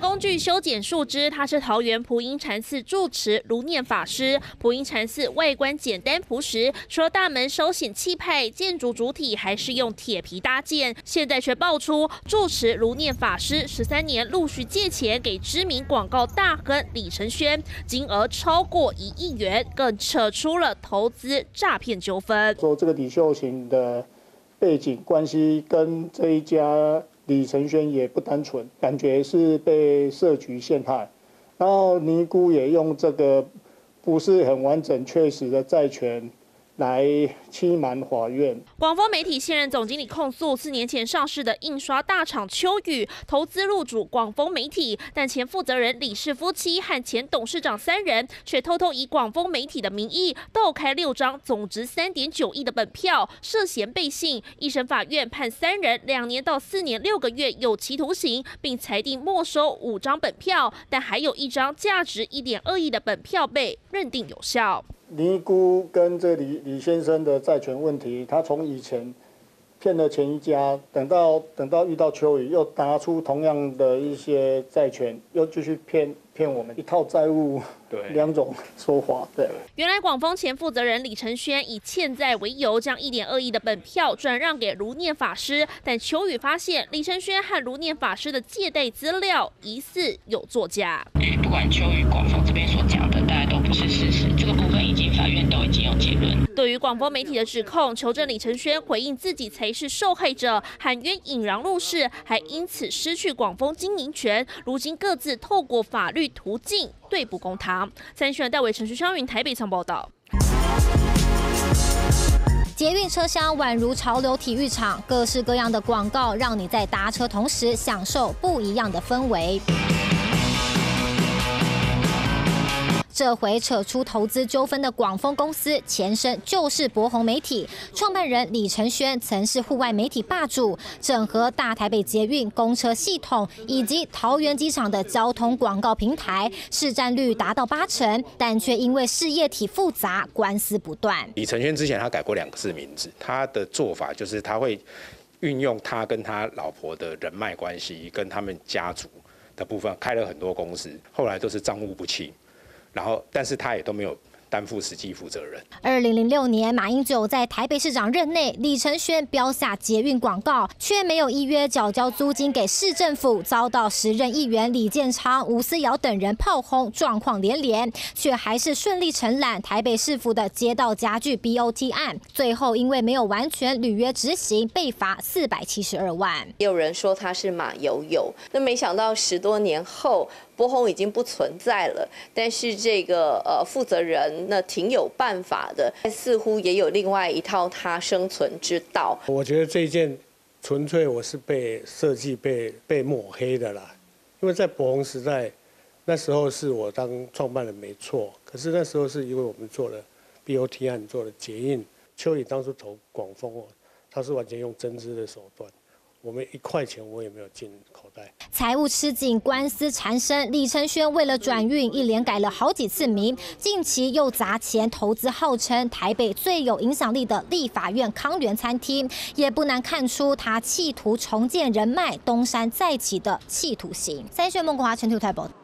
工具修剪树枝，他是桃园蒲英禅寺住持卢念法师。蒲英禅寺外观简单朴实，除了大门稍显气派，建筑主体还是用铁皮搭建。现在却爆出住持卢念法师13年陆续借钱给知名广告大亨李承轩，金额超过1亿元，更扯出了投资诈骗纠纷。 说这个李秀琴的背景关系跟这一家李承轩也不单纯，感觉是被设局陷害，然后尼姑也用这个不是很完整确实的债权来欺瞒法院。 广丰媒体现任总经理控诉4年前上市的印刷大厂秋雨投资入主广丰媒体，但前负责人李氏夫妻和前董事长3人却偷偷以广丰媒体的名义盗开6张总值3.9亿的本票，涉嫌背信。一审法院判3人2年到4年6个月有期徒刑，并裁定没收5张本票，但还有1张价值1.2亿的本票被认定有效。 尼姑跟这李先生的债权问题，他从以前骗了前一家，等到遇到秋雨，又拿出同样的一些债权，又继续骗我们，一套债务2种说法。对， 原来广丰前负责人李承轩以欠债为由，将1.2亿的本票转让给卢念法师，但秋雨发现李承轩和卢念法师的借贷资料疑似有作假。 不管秋雨、广丰这边所讲的，大概都不是事实。这个部分法院都已经有结论。 对于广丰媒体的指控，求证李承轩回应自己才是受害者，喊冤引狼入室，还因此失去广丰经营权。如今各自透过法律途径对簿公堂。3新闻戴伟、陈旭昌云台北曾报道。 捷运车厢宛如潮流体育场，各式各样的广告让你在搭车同时享受不一样的氛围。这回扯出投资纠纷的广丰公司，前身就是博鸿媒体，创办人李承轩曾是户外媒体霸主，整合大台北捷运公车系统以及桃园机场的交通广告平台，市占率达到80%，但却因为事业体复杂，官司不断。 李承轩之前他改过2次名字，他的做法就是他会运用他跟他老婆的人脉关系，跟他们家族的部分开了很多公司，后来都是账务不清。但是他也都没有担负实际负责人。 2006年，马英九在台北市长任内，李承轩标下捷运广告，却没有依约缴交租金给市政府，遭到时任议员李建昌、吴思瑶等人炮轰，状况连连，却还是顺利承揽台北市府的街道家具 BOT 案。最后因为没有完全履约执行，被罚472万。 也有人说他是马友友，那没想到10多年后，博鸿已经不存在了，但是这个负责人那挺有办法的，似乎也有另外一套他生存之道。 我觉得这一件纯粹我是被设计被抹黑的啦，因为在博鸿时代，那时候是我当创办人没错，可是那时候是因为我们做了 BOT 案，做了捷运，秋雨当初投广丰哦，他是完全用增资的手段。我们1块钱我也没有进口袋， 财务吃紧，官司缠身。李承轩为了转运，一连改了好几次名，近期又砸钱投资号称台北最有影响力的立法院康源餐厅，也不难看出他企图重建人脉、东山再起的企图心。3新闻孟国华、陈土台报道。